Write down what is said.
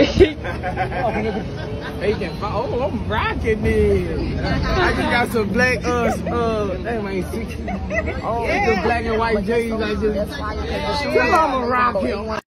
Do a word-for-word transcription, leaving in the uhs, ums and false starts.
Hey, oh, I'm rocking this. I just got some black, uh, uh, damn, I ain't sixty. Oh, yeah. The black and white jeans. I just, tell I'm a rock here.